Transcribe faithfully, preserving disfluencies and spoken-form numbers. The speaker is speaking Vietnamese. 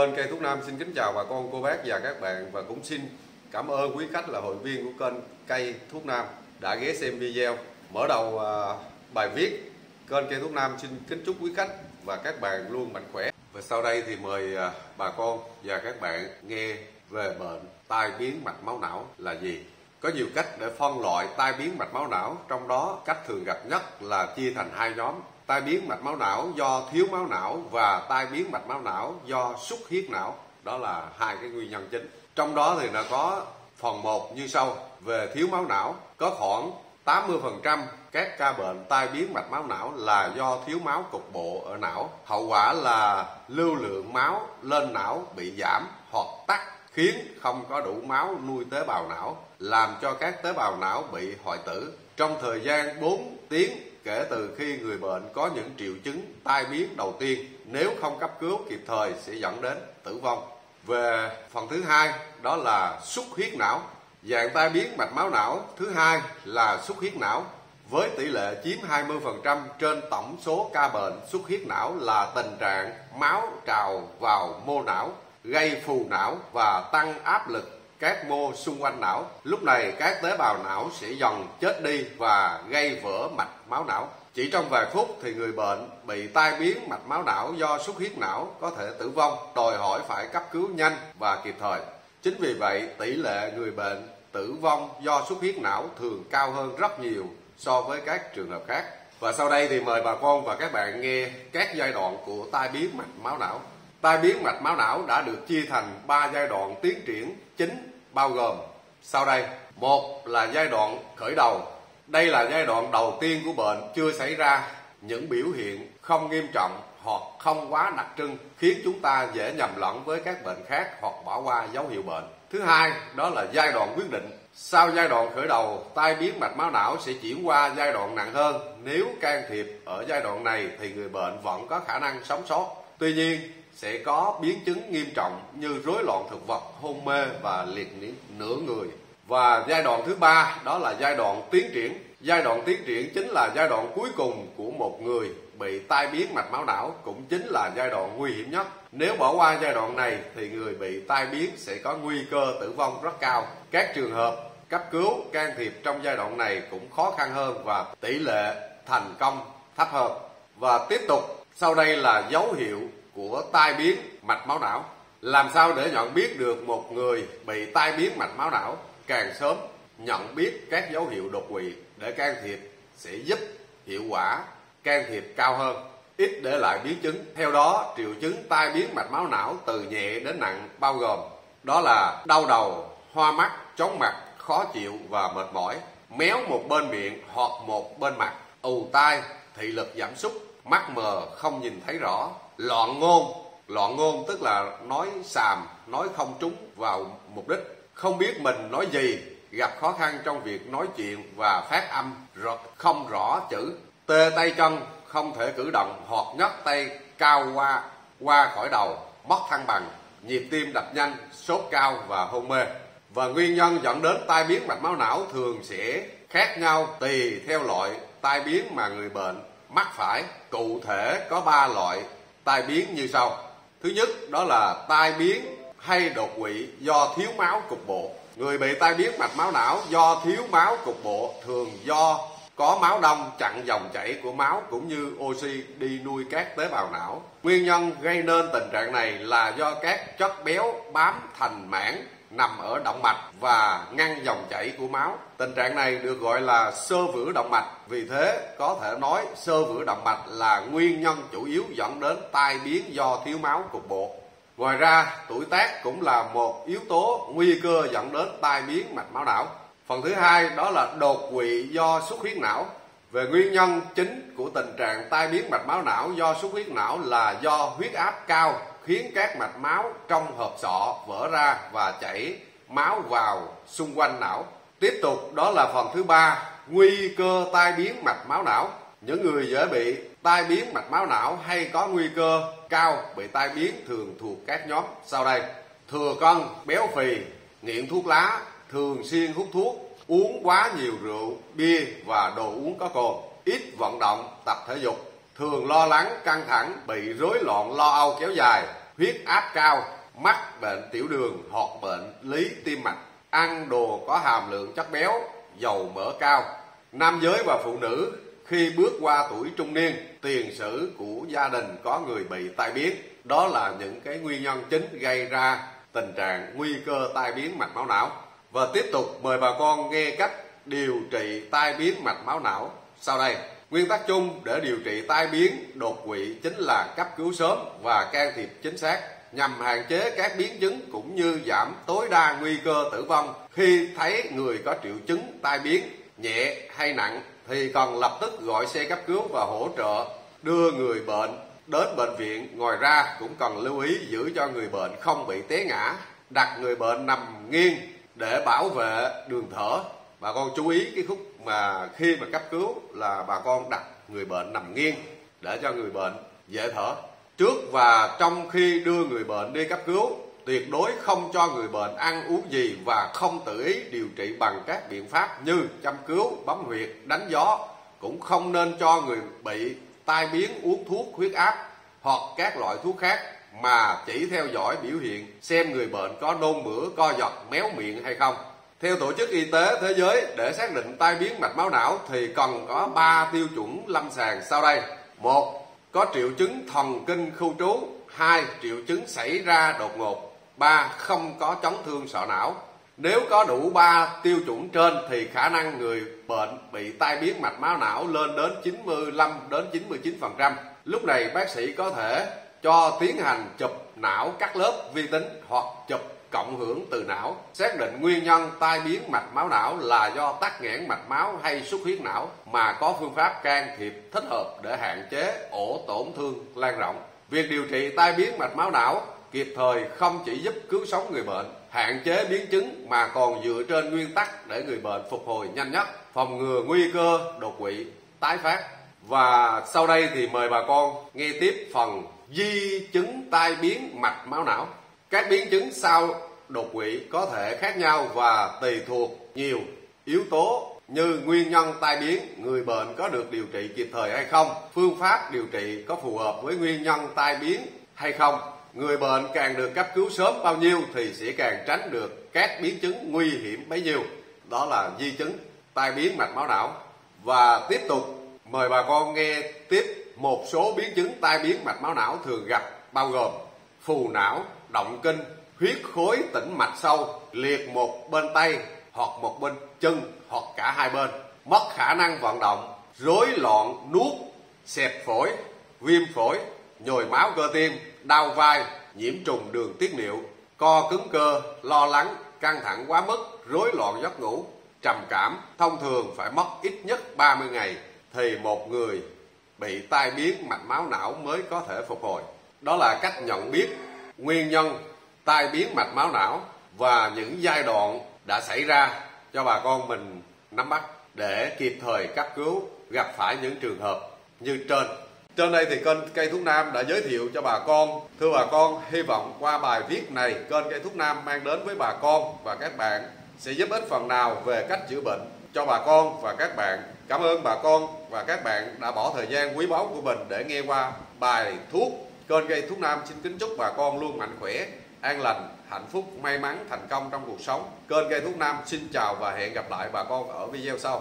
Kênh Cây Thuốc Nam xin kính chào bà con, cô bác và các bạn, và cũng xin cảm ơn quý khách là hội viên của kênh Cây Thuốc Nam đã ghé xem video. Mở đầu à, bài viết, kênh Cây Thuốc Nam xin kính chúc quý khách và các bạn luôn mạnh khỏe. Và sau đây thì mời à, bà con và các bạn nghe về bệnh tai biến mạch máu não là gì. Có nhiều cách để phân loại tai biến mạch máu não, trong đó cách thường gặp nhất là chia thành hai nhóm: tai biến mạch máu não do thiếu máu não và tai biến mạch máu não do xuất huyết não. Đó là hai cái nguyên nhân chính. Trong đó thì nó có phần một như sau. Về thiếu máu não, có khoảng tám mươi phần trăm các ca bệnh tai biến mạch máu não là do thiếu máu cục bộ ở não. Hậu quả là lưu lượng máu lên não bị giảm hoặc tắc, khiến không có đủ máu nuôi tế bào não, làm cho các tế bào não bị hoại tử. Trong thời gian bốn tiếng kể từ khi người bệnh có những triệu chứng tai biến đầu tiên, nếu không cấp cứu kịp thời sẽ dẫn đến tử vong. Về phần thứ hai, đó là xuất huyết não. Dạng tai biến mạch máu não thứ hai là xuất huyết não, với tỷ lệ chiếm hai mươi phần trăm trên tổng số ca bệnh xuất huyết não, là tình trạng máu trào vào mô não, gây phù não và tăng áp lực các mô xung quanh não. Lúc này các tế bào não sẽ dần chết đi và gây vỡ mạch máu não. Chỉ trong vài phút thì người bệnh bị tai biến mạch máu não do xuất huyết não có thể tử vong, đòi hỏi phải cấp cứu nhanh và kịp thời. Chính vì vậy, tỷ lệ người bệnh tử vong do xuất huyết não thường cao hơn rất nhiều so với các trường hợp khác. Và sau đây thì mời bà con và các bạn nghe các giai đoạn của tai biến mạch máu não. Tai biến mạch máu não đã được chia thành ba giai đoạn tiến triển chính, bao gồm sau đây. Một là giai đoạn khởi đầu. Đây là giai đoạn đầu tiên của bệnh, chưa xảy ra những biểu hiện không nghiêm trọng hoặc không quá đặc trưng khiến chúng ta dễ nhầm lẫn với các bệnh khác hoặc bỏ qua dấu hiệu bệnh. Thứ hai, đó là giai đoạn quyết định. Sau giai đoạn khởi đầu, tai biến mạch máu não sẽ chuyển qua giai đoạn nặng hơn. Nếu can thiệp ở giai đoạn này thì người bệnh vẫn có khả năng sống sót. Tuy nhiên, sẽ có biến chứng nghiêm trọng như rối loạn thực vật, hôn mê và liệt nửa người. Và giai đoạn thứ ba, đó là giai đoạn tiến triển. Giai đoạn tiến triển chính là giai đoạn cuối cùng của một người bị tai biến mạch máu não, cũng chính là giai đoạn nguy hiểm nhất. Nếu bỏ qua giai đoạn này thì người bị tai biến sẽ có nguy cơ tử vong rất cao. Các trường hợp cấp cứu can thiệp trong giai đoạn này cũng khó khăn hơn và tỷ lệ thành công thấp hơn. Và tiếp tục, sau đây là dấu hiệu của tai biến mạch máu não. Làm sao để nhận biết được một người bị tai biến mạch máu não? Càng sớm nhận biết các dấu hiệu đột quỵ để can thiệp sẽ giúp hiệu quả can thiệp cao hơn, ít để lại biến chứng. Theo đó, triệu chứng tai biến mạch máu não từ nhẹ đến nặng bao gồm đó là đau đầu, hoa mắt, chóng mặt, khó chịu và mệt mỏi, méo một bên miệng hoặc một bên mặt, ù tai, thị lực giảm sút, mắt mờ không nhìn thấy rõ, loạn ngôn. Loạn ngôn tức là nói xàm, nói không trúng vào mục đích, không biết mình nói gì, gặp khó khăn trong việc nói chuyện và phát âm không rõ chữ, tê tay chân, không thể cử động hoặc nhấc tay cao qua qua khỏi đầu, mất thăng bằng, nhịp tim đập nhanh, sốt cao và hôn mê. Và nguyên nhân dẫn đến tai biến mạch máu não thường sẽ khác nhau tùy theo loại tai biến mà người bệnh mắc phải. Cụ thể có ba loại tai biến như sau. Thứ nhất, đó là tai biến hay đột quỵ do thiếu máu cục bộ. Người bị tai biến mạch máu não do thiếu máu cục bộ thường do có máu đông chặn dòng chảy của máu cũng như oxy đi nuôi các tế bào não. Nguyên nhân gây nên tình trạng này là do các chất béo bám thành mảng nằm ở động mạch và ngăn dòng chảy của máu. Tình trạng này được gọi là xơ vữa động mạch. Vì thế, có thể nói xơ vữa động mạch là nguyên nhân chủ yếu dẫn đến tai biến do thiếu máu cục bộ. Ngoài ra, tuổi tác cũng là một yếu tố nguy cơ dẫn đến tai biến mạch máu não. Phần thứ hai, đó là đột quỵ do xuất huyết não. Về nguyên nhân chính của tình trạng tai biến mạch máu não do xuất huyết não là do huyết áp cao, khiến các mạch máu trong hộp sọ vỡ ra và chảy máu vào xung quanh não. Tiếp tục, đó là phần thứ ba, nguy cơ tai biến mạch máu não. Những người dễ bị tai biến mạch máu não hay có nguy cơ cao bị tai biến thường thuộc các nhóm sau đây: thừa cân, béo phì, nghiện thuốc lá, thường xuyên hút thuốc, uống quá nhiều rượu, bia và đồ uống có cồn, ít vận động, tập thể dục, thường lo lắng, căng thẳng, bị rối loạn lo âu kéo dài, huyết áp cao, mắc bệnh tiểu đường hoặc bệnh lý tim mạch, ăn đồ có hàm lượng chất béo, dầu mỡ cao. Nam giới và phụ nữ khi bước qua tuổi trung niên, tiền sử của gia đình có người bị tai biến. Đó là những cái nguyên nhân chính gây ra tình trạng nguy cơ tai biến mạch máu não. Và tiếp tục mời bà con nghe cách điều trị tai biến mạch máu não sau đây. Nguyên tắc chung để điều trị tai biến đột quỵ chính là cấp cứu sớm và can thiệp chính xác, nhằm hạn chế các biến chứng cũng như giảm tối đa nguy cơ tử vong. Khi thấy người có triệu chứng tai biến nhẹ hay nặng thì cần lập tức gọi xe cấp cứu và hỗ trợ đưa người bệnh đến bệnh viện. Ngoài ra cũng cần lưu ý giữ cho người bệnh không bị té ngã, đặt người bệnh nằm nghiêng để bảo vệ đường thở. Bà con chú ý cái khúc mà khi mà cấp cứu là bà con đặt người bệnh nằm nghiêng để cho người bệnh dễ thở. Trước và trong khi đưa người bệnh đi cấp cứu, tuyệt đối không cho người bệnh ăn uống gì và không tự ý điều trị bằng các biện pháp như châm cứu, bấm huyệt, đánh gió. Cũng không nên cho người bị tai biến uống thuốc huyết áp hoặc các loại thuốc khác, mà chỉ theo dõi biểu hiện xem người bệnh có nôn mửa, co giật, méo miệng hay không. Theo Tổ chức Y tế Thế giới, để xác định tai biến mạch máu não thì cần có ba tiêu chuẩn lâm sàng sau đây. Một, có triệu chứng thần kinh khu trú. Hai, triệu chứng xảy ra đột ngột. Ba, không có chấn thương sọ não. Nếu có đủ ba tiêu chuẩn trên thì khả năng người bệnh bị tai biến mạch máu não lên đến chín mươi lăm đến chín mươi chín phần trăm. Lúc này bác sĩ có thể cho tiến hành chụp não cắt lớp vi tính hoặc chụp cộng hưởng từ não, xác định nguyên nhân tai biến mạch máu não là do tắc nghẽn mạch máu hay xuất huyết não, mà có phương pháp can thiệp thích hợp để hạn chế ổ tổn thương lan rộng. Việc điều trị tai biến mạch máu não kịp thời không chỉ giúp cứu sống người bệnh, hạn chế biến chứng, mà còn dựa trên nguyên tắc để người bệnh phục hồi nhanh nhất, phòng ngừa nguy cơ đột quỵ tái phát. Và sau đây thì mời bà con nghe tiếp phần di chứng tai biến mạch máu não. Các biến chứng sau đột quỵ có thể khác nhau và tùy thuộc nhiều yếu tố như nguyên nhân tai biến, người bệnh có được điều trị kịp thời hay không, phương pháp điều trị có phù hợp với nguyên nhân tai biến hay không. Người bệnh càng được cấp cứu sớm bao nhiêu thì sẽ càng tránh được các biến chứng nguy hiểm bấy nhiêu. Đó là di chứng tai biến mạch máu não. Và tiếp tục mời bà con nghe tiếp một số biến chứng tai biến mạch máu não thường gặp, bao gồm phù não, động kinh, huyết khối tĩnh mạch sâu, liệt một bên tay hoặc một bên chân hoặc cả hai bên, mất khả năng vận động, rối loạn nuốt, xẹp phổi, viêm phổi, nhồi máu cơ tim, đau vai, nhiễm trùng đường tiết niệu, co cứng cơ, lo lắng, căng thẳng quá mức, rối loạn giấc ngủ, trầm cảm. Thông thường phải mất ít nhất ba mươi ngày thì một người bị tai biến mạch máu não mới có thể phục hồi. Đó là cách nhận biết nguyên nhân tai biến mạch máu não và những giai đoạn đã xảy ra cho bà con mình nắm bắt để kịp thời cấp cứu gặp phải những trường hợp như trên. Trên đây thì kênh Cây Thuốc Nam đã giới thiệu cho bà con. Thưa bà con, hy vọng qua bài viết này kênh Cây Thuốc Nam mang đến với bà con và các bạn sẽ giúp ích phần nào về cách chữa bệnh cho bà con và các bạn. Cảm ơn bà con và các bạn đã bỏ thời gian quý báu của mình để nghe qua bài thuốc. Kênh Cây Thuốc Nam xin kính chúc bà con luôn mạnh khỏe, an lành, hạnh phúc, may mắn, thành công trong cuộc sống. Kênh Cây Thuốc Nam xin chào và hẹn gặp lại bà con ở video sau.